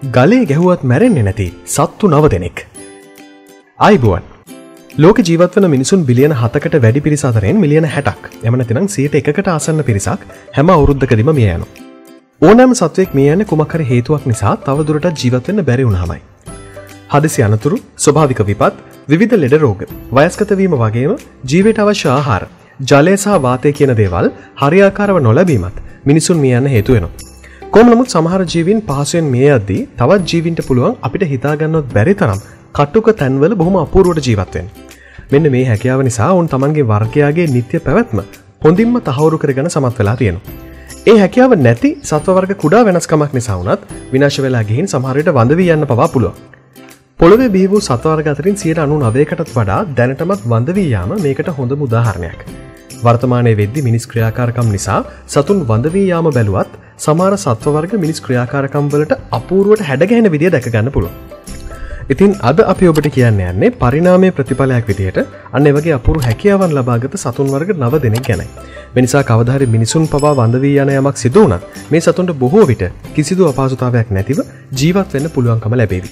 ගලේ ගැහුවත් මැරෙන්නේ නැති සත්තු 9 දෙනෙක්. ආයිබුවන්. ලෝක ජීවත් වන මිනිසුන් බිලියන 7කට වැඩි පිරිස අතරින් මිලියන 60ක්, එම නැතිනම් 101කට ආසන්න පිරිසක් හැම අවුරුද්දකදීම මිය යනවා. ඕනෑම සත්වයක් මිය යන්නේ කුමක් හරි හේතුවක් නිසා තව දුරටත් ජීවත් වෙන්න බැරි වුණාමයි. හදිසි අනතුරු, ස්වභාවික විපත්, විවිධ ලෙඩ රෝග, වයස්ගත වීම වගේම ජීවිතයට අවශ්‍ය ආහාර, ජලය සහ වාතය කියන දේවල් හරියාකාරව නොලැබීමත් මිනිසුන් මිය යන්න හේතු වෙනවා. කොහොම නමුත් සමහර ජීවීන් පහසුවෙන් මිය යද්දී තවත් ජීවීන්ට පුළුවන් අපිට හිතා ගන්නවත් බැරි තරම් කටුක තැන්වල බොහොම අපූර්වට ජීවත් වෙන්න. මෙන්න මේ හැකියාව නිසා උන් තමන්ගේ වර්ගයාගේ නිත්‍ය පැවැත්ම හොඳින්ම තහවුරු කරගෙන සමත් වෙලා තියෙනවා. ඒ හැකියාව නැති සත්ව වර්ග කුඩා වෙනස්කමක් නිසා වුණත් විනාශ වෙලා ගිහින් සමහර විට වඳ වී යන්න පවා පුළුවන්. පොළොවේ බිහි වූ සත්ව වර්ග අතරින් 99%කටත් වඩා දැනටමත් වඳ වී යාම මේකට හොඳම උදාහරණයක්. වර්තමානයේ වෙද්දී මිනිස් ක්‍රියාකාරකම් නිසා සතුන් වඳ වී යාම බැලුවත් සමහර සත්ව වර්ග මිනිස් ක්‍රියාකාරකම් වලට අපූර්වට හැඩගැහෙන විදිය දැක ගන්න පුළුවන්. ඉතින් අද අපි ඔබට කියන්න යන්නේ පරිණාමයේ ප්‍රතිඵලයක් විදියට අන්න ඒ වගේ අපූර්ව හැකියාවන් ලබාගත් සතුන් වර්ග 9 දෙනෙක් ගැනයි. මේ නිසා කවදා හරි මිනිසුන් පවා වඳ වී යන යමක් සිදු වුණත් මේ සතුන්ට බොහෝ විට කිසිදු අපහසුතාවයක් නැතිව ජීවත් වෙන්න පුළුවන්කම ලැබේවි.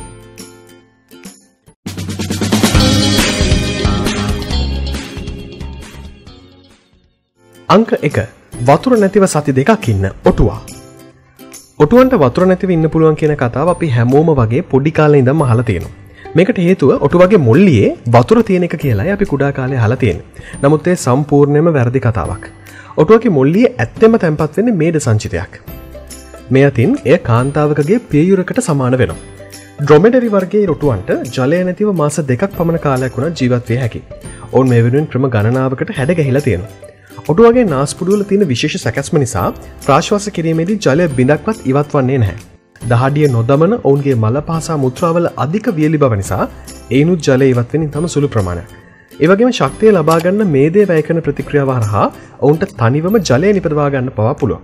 අංක 1. වතුර නැතිව සති දෙකක් ඉන්න ඔටුවා. ඔටුවන්ට වතුර නැතිව ඉන්න පුළුවන් කියන කතාව අපි හැමෝම වගේ පොඩි කාලේ ඉඳන්ම අහලා තියෙනවා. මේකට හේතුව ඔටුවගේ මොල්ලියේ වතුර තියෙන එක කියලායි අපි කුඩා කාලේ අහලා තියෙන්නේ. නමුත් ඒ සම්පූර්ණයෙන්ම වැරදි කතාවක්. ඔටුවගේ මොල්ලියේ ඇත්තෙම තැන්පත් වෙන්නේ මේඩ සංචිතයක්. මේ අතින් එය කාන්තාවකගේ පියයුරකට සමාන වෙනවා. ඩ්‍රොමෙඩරි වර්ගයේ ඔටුවන්ට ජලය නැතිව මාස 2ක් පමණ කාලයක් වුණා ජීවත් විය හැකියි. ඔවුන් මේ වෙනුවෙන් ක්‍රම ගණනාවකට හැඩ ගැහිලා තියෙනවා. ඔටුවගේ නාස්පුඩුවල තියෙන විශේෂ සැකැස්ම නිසා ප්‍රාශ්වාස කිරීමේදී ජලය බිඳක්වත් ඉවත් වන්නේ නැහැ. දහඩිය නොදමන ඔවුන්ගේ මල පහ සහ මුත්‍රාවල අධික වියලි බව නිසා ඒනුත් ජලය ඉවත් වෙන්නේ තම සුළු ප්‍රමාණයක්. ඒ වගේම ශක්තිය ලබා ගන්න මේ දේ වැය කරන ප්‍රතික්‍රියාව හරහා ඔවුන්ට තනිවම ජලය නිපදවා ගන්න පවා පුළුවන්.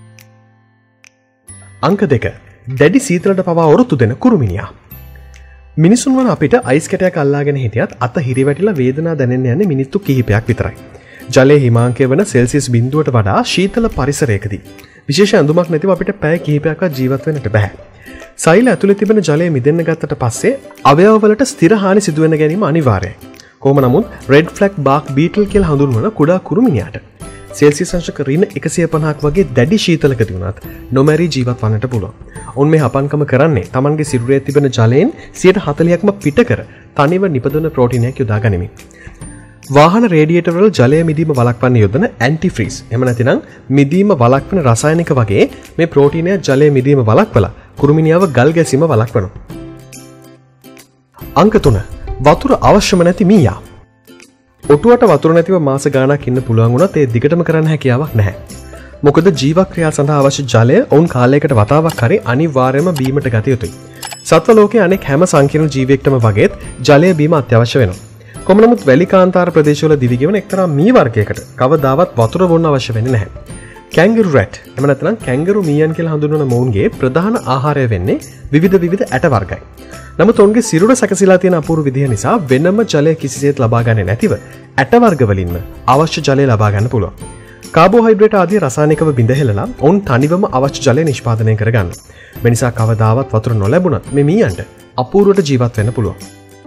අංක 2. දැඩි සීතලට පවා ඔරොත්තු දෙන කුරුමිනියා. මිනිසුන් වන අපිට අයිස් කැටයක් අල්ලාගෙන හිටියත් අත හිරිවැටිලා වේදනාව දැනෙන්න යන්නේ මිනිත්තු කිහිපයක් විතරයි. ජලයේ හිමාංකය වන සෙල්සියස් බිඳුවට වඩා ශීතල පරිසරයකදී විශේෂ ඇඳුමක් නැතිව අපිට පැය කිහිපයක්වත් ජීවත් වෙන්නට බෑ. සෛල ඇතුලේ තිබෙන ජලය මිදෙන්න ගත්තට පස්සේ අවයවවලට ස්ථිර හානි සිදු වෙන ගැනීම අනිවාර්යයි. කොහොම නමුත් රෙඩ් ෆ්ලැග් බාක් බීටල් කියලා හඳුන්වන කුඩා කුරුමිනියාට සෙල්සියස් අංශක ඍණ 150ක් වගේ දැඩි ශීතලකදී වුණත් නොමැරී ජීවත් වන්නට පුළුවන්. ඔවුන් මේ හපන්කම කරන්නේ Tamanගේ සිරුරේ තිබෙන ජලයෙන් 40%ක්ම පිට කර තනිව නිපදවන ප්‍රෝටීනයක් යොදා ගනිමින්. වාහන රේඩියේටර් වල ජලය මිදීම වළක්වන්න යොදන ඇන්ටිෆ්‍රීස් එහෙම නැතිනම් මිදීම වළක්වන රසායනික වගේ මේ ප්‍රෝටීනය ජලය මිදීම වළක්වලා කුරුමිනියාව ගල් ගැසීම වළක්වනවා. අංක 3. වතුර අවශ්‍යම නැති මීයා. ඔටුවට වතුර නැතිව මාස ගාණක් ඉන්න පුළුවන් වුණත් ඒ දිගටම කරන්න හැකියාවක් නැහැ. මොකද ජීවක්‍රියා සඳහා අවශ්‍ය ජලය ඔවුන් කාලයකට වතාවක් හරි අනිවාර්යයෙන්ම බීමට ගත යුතුයි. සත්ව ලෝකයේ අනෙක් හැම සංකීර්ණ ජීවියෙක්ටම වගේත් ජලය බීම අත්‍යවශ්‍ය වෙනවා. කොහොම නමුත් වැලි කාන්තාර ප්‍රදේශවල දිවිගෙවන එක්තරා මී වර්ගයකට කවදාවත් වතුර බොන්න අවශ්‍ය වෙන්නේ නැහැ. කැන්ගරු රැට් එහෙම නැත්නම් කැන්ගරු මීයන් කියලා හඳුන්වන මොවුන්ගේ ප්‍රධාන ආහාරය වෙන්නේ විවිධ ඇට වර්ගයි. නමුත් ඔවුන්ගේ සිරුර සැකසීලා තියෙන අපූර්ව විදිහ නිසා වෙනම ජලය කිසිසේත් ලබා ගන්නේ නැතිව ඇට වර්ග වලින්ම අවශ්‍ය ජලය ලබා ගන්න පුළුවන්. කාබෝහයිඩ්‍රේට් ආදී රසායනිකව බිඳහෙලලා ඔවුන් තනිවම අවශ්‍ය ජලය නිෂ්පාදනය කරගන්න. මේ නිසා කවදාවත් වතුර නොලැබුණත් මේ මීයන්ට අපූර්වට ජීවත් වෙන්න පුළුවන්.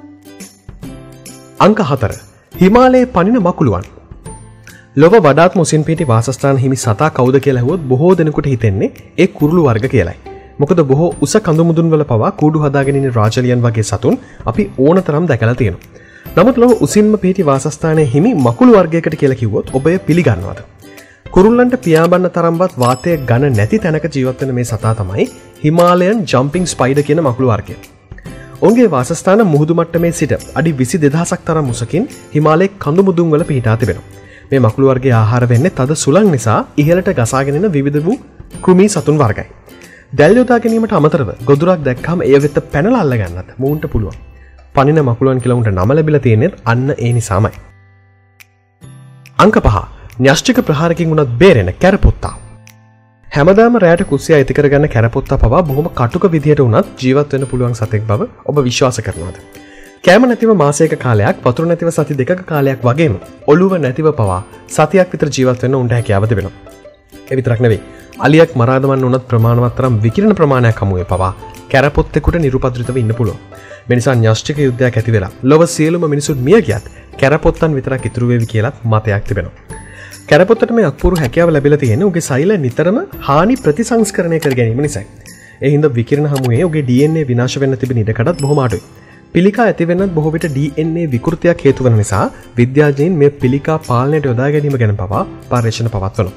අංක 4. හිමාලයේ පනින මකුළුවන්. ලොව වඩාත්ම උසින් පිහිටි වාසස්ථාන හිමි සතා කවුද කියලා ඇහුවොත් බොහෝ දෙනෙකුට හිතෙන්නේ ඒ කුරුළු වර්ග කියලායි. මොකද බොහෝ උස කඳු මුදුන් වල පවා කූඩු හදාගෙන ඉන්න රාජලියන් වගේ සතුන් අපි ඕනතරම් දැකලා තියෙනවා. නමුත් ලොව උසින්ම පිහිටි වාසස්ථානයේ හිමි මකුළු වර්ගයකට කියලා කිව්වොත් ඔබ එය පිළිගන්නවද? කුරුල්ලන්ට පියාඹන්න තරම්වත් වාතය ඝන නැති තැනක ජීවත් වෙන මේ සතා තමයි හිමාලයන් ජම්පින් ස්පයිඩර් කියන මකුළු වර්ගය. ඔවුන්ගේ වාසස්ථාන මුහුදු මට්ටමේ සිට අඩි 22000ක් තරම් උසකින් හිමාලයේ කඳු මුදුන් වල පිහිටා තිබෙනවා. මේ මකුළු වර්ගයේ ආහාර වෙන්නේ තද සුළං නිසා ඉහළට ගසාගෙන එන විවිධ වූ කෘමී සතුන් වර්ගයි. දැල් යොදා ගැනීමට අමතරව ගොදුරක් දැක්කම එය වෙත පැනලා අල්ල ගන්නත් මූන්ට පුළුවන්. පනින මකුළුවන් කියලා උන්ට නම ලැබිලා තියෙන්නේ අන්න ඒ නිසාමයි. අංක 5. න්‍යෂ්ටික ප්‍රහාරකින් උනත් බේරෙන කැරපොත්තා. හැමදාම රැයට කුස්සිය අයිති කරගන්න කැරපොත්තා පවා බොහොම කටුක විදියට උනත් ජීවත් වෙන්න පුළුවන් සතෙක් බව ඔබ විශ්වාස කරනවද? කෑම නැතිව මාසයක කාලයක්, වතුර නැතිව සති දෙකක කාලයක් වගේම ඔළුව නැතිව පවා සතියක් විතර ජීවත් වෙන්න උන්ට හැකියාව තිබෙනවා. ඒ විතරක් නෙවෙයි. අලියක් මරා දමන්න උනත් ප්‍රමාණවත් තරම් විකිරණ ප්‍රමාණයක් හමුවේ පවා කැරපොත්තෙකුට නිරුපද්‍රිතව ඉන්න පුළුවන්. මේ නිසා න්‍යෂ්ටික යුද්ධයක් ඇති වෙලා ලොව සියලුම මිනිසුන් මිය ගියත් කැරපොත්තන් විතරක් ඉතුරු වෙවි කියලා මතයක් තිබෙනවා. කැරපොත්තට මේ අක්පුරු හැකියාව ලැබිලා තියෙන්නේ උගේ සෛල නිතරම හානි ප්‍රතිසංස්කරණය කර ගැනීම නිසායි. ඒ හින්දා විකිරණ හමුවේ උගේ DNA විනාශ වෙන්න තිබෙන ඉඩකඩත් බොහොම අඩුයි. පිළිකා ඇති වෙන්නත් බොහෝ විට DNA විකෘතියක් හේතු වන නිසා විද්‍යාඥයින් මේ පිළිකා පාලනයට යොදා ගැනීම ගැන පවා පරීක්ෂණ පවත්වනවා.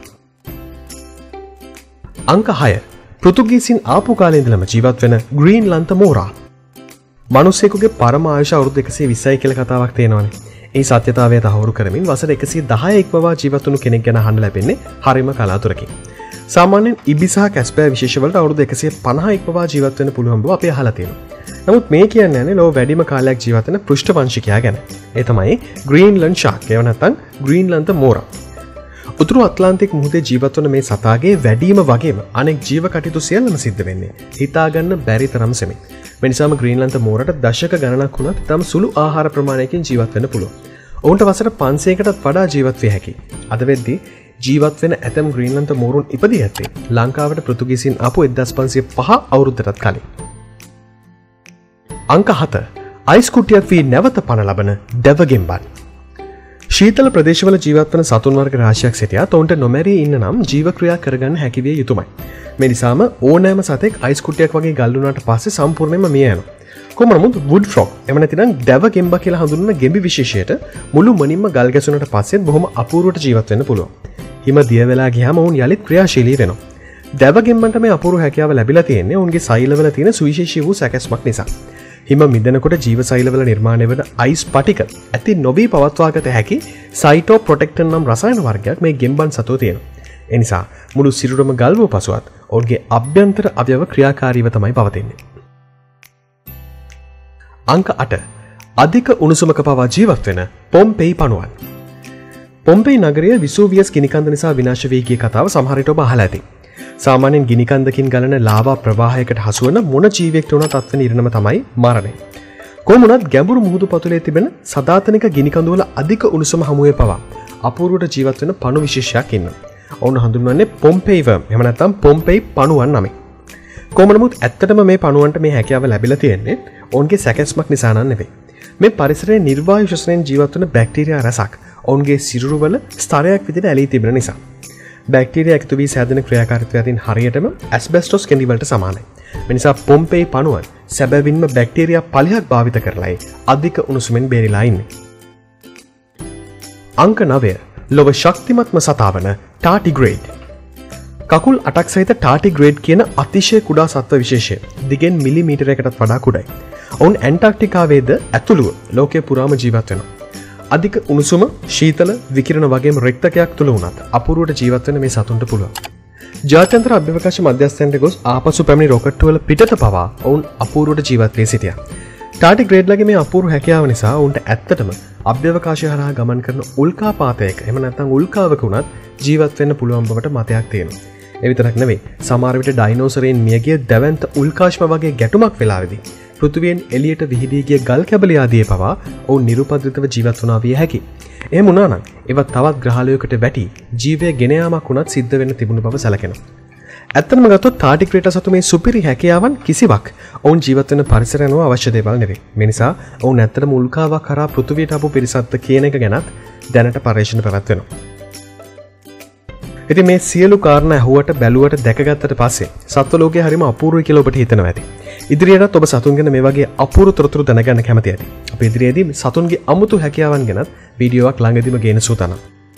අංක 6. පෘතුගීසින් ආපු කාලේ ඉඳලම ජීවත් වෙන ග්‍රීන්ලන්ත මෝරා. මිනිසෙකුගේ පරම ආයුෂ අවුරුදු 120යි කියලා කතාවක් තියෙනවානේ. ඒ සත්‍යතාවය තහවුරු කරමින් වසර 110 ඉක්මවා ජීවත් වුණු කෙනෙක් ගැන අහන්න ලැබෙන්නේ හරිම කලාතුරකින්. සාමාන්‍යයෙන් ඉබිස සහ කැස්පෑ විශේෂ වලට අවුරුදු 150 ඉක්මවා ජීවත් වෙන්න පුළුවන් බව අපි අහලා තියෙනවා. නමුත් මේ කියන්නේ නැහැ ලෝක වැඩිම කාලයක් ජීවත් වෙන පෘෂ්ඨවංශිකයා ගැන. ඒ තමයි ග්‍රීන්ලන්ඩ් ෂාක්. ඒව නැත්නම් ග්‍රීන්ලන්ත මෝරා. උතුරු ඇට්ලාන්ටික් මුහුදේ ජීවත් වන මේ සතාගේ වැඩිම වගේම අනෙක් ජීව කටයුතු සියල්ලම සිද්ධ වෙන්නේ හිතාගන්න බැරි තරම් සෙමින්. මේ නිසාම ග්‍රීන්ලන්ත මෝරාට දශක ගණනක් වුණත් තම සුළු ආහාර ප්‍රමාණයකින් ජීවත් වෙන්න පුළුවන්. ඔවුන්ට වසර 500කටත් වඩා ජීවත් විය හැකියි. අද වෙද්දී ජීවත් වෙන ඇතම් ග්‍රීන්ලන්ත මෝරුන් ඉපදී ඇත්තේ ලංකාවට පෘතුගීසින් ආපු 1505 අවුරුද්දටත් කලින්. අංක 7. අයිස් කුට්ටියක් වී නැවත පණ ලබන දැවගෙම්බන්. ශීතල ප්‍රදේශවල ජීවත් වන සතුන් වර්ග රාශියක් සිටියත් ඔවුන්ට නොමැරී ඉන්න නම් ජීවක්‍රියා කරගන්න හැකි විය යුතුමයි. මේ නිසාම ඕනෑම සතෙක් අයිස් කුට්ටියක් වගේ ගල් වුණාට පස්සේ සම්පූර්ණයෙන්ම මිය යනවා. කොහොම නමුත් වුඩ් ෆ්‍රොග් එම නැතිනම් දැවගෙම්බ කියලා හඳුන්වන ගෙඹි විශේෂයට මුළු මනින්ම ගල් ගැසුණට පස්සෙත් බොහොම අපූර්වට ජීවත් වෙන්න පුළුවන්. හිම දිය වෙලා ගියාම ඔවුන් යලිත් ක්‍රියාශීලී වෙනවා. දැවගෙම්බන්ට මේ අපූර්ව හැකියාව ලැබිලා තියෙන්නේ ඔවුන්ගේ සෛලවල තියෙන සුවිශේෂී වූ සැකැස්මක් නිසා. හිම මිදෙනකොට ජීවසෛලවල නිර්මාණය වන අයිස් පටික ඇති නොවී පවත්වාගත හැකි සයිටෝ ප්‍රොටෙක්ටර් නම් රසායන වර්ගයක් මේ ගෙම්බන් සතුව තියෙනවා. ඒ නිසා මුළු සිරුරම ගල් වූ පසුවත් ඔවුන්ගේ අභ්‍යන්තර අවයව ක්‍රියාකාරීව තමයි පවතින්නේ. අංක 8. අධික උණුසුමක පවා ජීවත් වෙන පොම්පෙයි පණුවන්. පොම්පෙයි නගරය විසූවියස් ගිනිකන්ද නිසා විනාශ වී ගිය කතාව සමහර විට ඔබ අහලා ඇති. සාමාන්‍යයෙන් ගිනිකන්දකින් ගලන ලාවා ප්‍රවාහයකට හසු වන මොන ජීවියෙක්ට වුණත් අත්වෙන ඉරණම තමයි මරණය. කොහොම වුණත් ගැඹුරු මුහුදු පතුලේ තිබෙන සදාතනික ගිනිකඳු වල අධික උණුසුම හමුවේ පවා අපූර්වට ජීවත් වෙන පණු විශේෂයක් ඉන්නවා. ඔවුන් හඳුන්වන්නේ පොම්පෙයි වර්ම් එහෙම නැත්නම් පොම්පෙයි පණුවන් නමින්. කොහොම නමුත් ඇත්තටම මේ පණුවන්ට මේ හැකියාව ලැබිලා තියෙන්නේ ඔවුන්ගේ සැකැස්මක් නිසා නෙවෙයි. මේ පරිසරයේ නිර්වායු ශ්වසනයෙන් ජීවත් වන බැක්ටීරියා රසක් ඔවුන්ගේ සිරුරුවල ස්තරයක් විදිහට ඇලී තිබෙන නිසා. බැක්ටීරියා එකතු වී සෑදෙන ක්‍රියාකාරීත්වය අතින් හරියටම ඇස්බෙස්ටොස් කෙඳි වලට සමානයි. මේ නිසා පොම්පෙයි පණුවන් සැබවින්ම බැක්ටීරියා පලියක් භාවිත කරලායි අධික උණුසුමෙන් බේරිලා ඉන්නේ. අංක 9. ලොව ශක්තිමත්ම සතා වන ටාටිග්‍රේඩ්. කකුල් 8ක් සහිත ටාටිග්‍රේඩ් කියන අතිශය කුඩා සත්ව විශේෂය දිගෙන් මිලිමීටරයකටත් වඩා කුඩයි. ඔවුන් ඇන්ටාර්ක්ටිකාවේද ඇතුළුව ලෝකයේ පුරාම ජීවත් වෙනවා. අධික උණුසුම, ශීතල, විකිරණ වගේම රෙක්තකයක් තුල වුණත් අපූර්වට ජීවත් වෙන මේ සතුන්ට පුළුවන්. ජාත්‍යන්තර අභ්‍යවකාශ මධ්‍යස්ථානයට ගොස් ආපසු පැමිණි රොකට් වල පිටත පවා ඔවුන් අපූර්වට ජීවත් වී සිටියා. ටාටිග්‍රේඩ්ලගේ මේ අපූර්ව හැකියාව නිසා ඔවුන්ට ඇත්තටම අභ්‍යවකාශය හරහා ගමන් කරන උල්කාපාතයක එහෙම නැත්නම් උල්කාවක වුණත් ජීවත් වෙන්න පුළුවන් බවට මතයක් තියෙනවා. ඒ විතරක් නෙවෙයි, සමහර විට ඩයිනෝසරයන් මියගිය දැවැන්ත උල්කාශ්ම වගේ ගැටුමක් වෙලාවේදී පෘථිවියෙන් එළියට විහිදී ගිය ගල් කැබලි ආදී පවා ඔවුන් නිරුපද්‍රිතව ජීවත් වුණා විය හැකියි. එහෙම වුණා නම් ඒවත් තවත් ග්‍රහලයකට වැටි ජීවය ගෙන යාමක් වුණත් සිද්ධ වෙන්න තිබුණු බව සැලකෙනවා. ඇත්තටම ගත්තොත් ටාටිග්‍රේඩ් සතු මේ සුපිරි හැකියාවන් කිසිවක් ඔවුන් ජීවත් වෙන පරිසරය අනුව අවශ්‍ය දේවල් නෙවෙයි. මේ නිසා ඔවුන් ඇත්තටම උල්කාවක් කරා පෘථිවියට ආපු පිරිසක්ද කියන එක ගැනත් දැනට පරීක්ෂණ පැවැත්වෙනවා. ඉතින් මේ සියලු කාරණා ඇහුවට බැලුවට දැකගත්තට පස්සේ සත්ව ලෝකයේ හරිම අපූර්වයි කියලා ඔබට හිතෙනවා ඇති. ඉදිරියටත් ඔබ සතුන් ගැන මේ වගේ අපූර්ව තොරතුරු දැනගන්න කැමති ඇති. අපි ඉදිරියේදී සතුන්ගේ අමුතු හැකියාවන් ගැනත් වීඩියෝවක් ළඟදීම ගේන සූදානම්.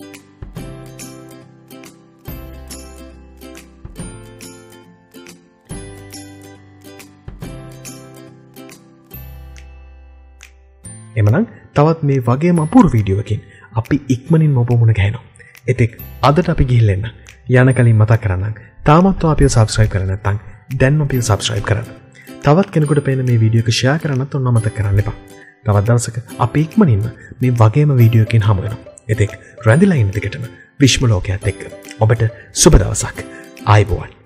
එමනම් තවත් මේ වගේම අපූර්ව වීඩියෝවකින් අපි ඉක්මනින්ම ඔබ මුණ ගැහෙනවා. එතෙක් අදට අපි ගිහිල්ලා එන්න. යන කලින් මතක් කරන්නම්. තාමත් අපිව subscribe කරලා නැත්නම් දැන්ම අපිව subscribe කරන්න. තවත් කෙනෙකුට පේන මේ වීඩියෝ එක share කරන්නත් ඔන්න අමතක කරන්න එපා. තවත් දවසක අපි ඉක්මනින්ම මේ වගේම වීඩියෝ එකකින් හමු වෙනවා. එතෙක් රැඳිලා ඉන්න දිගටම විශ්ව ලෝකයේත් එක්ක ඔබට සුබ දවසක්. ආයුබෝවන්.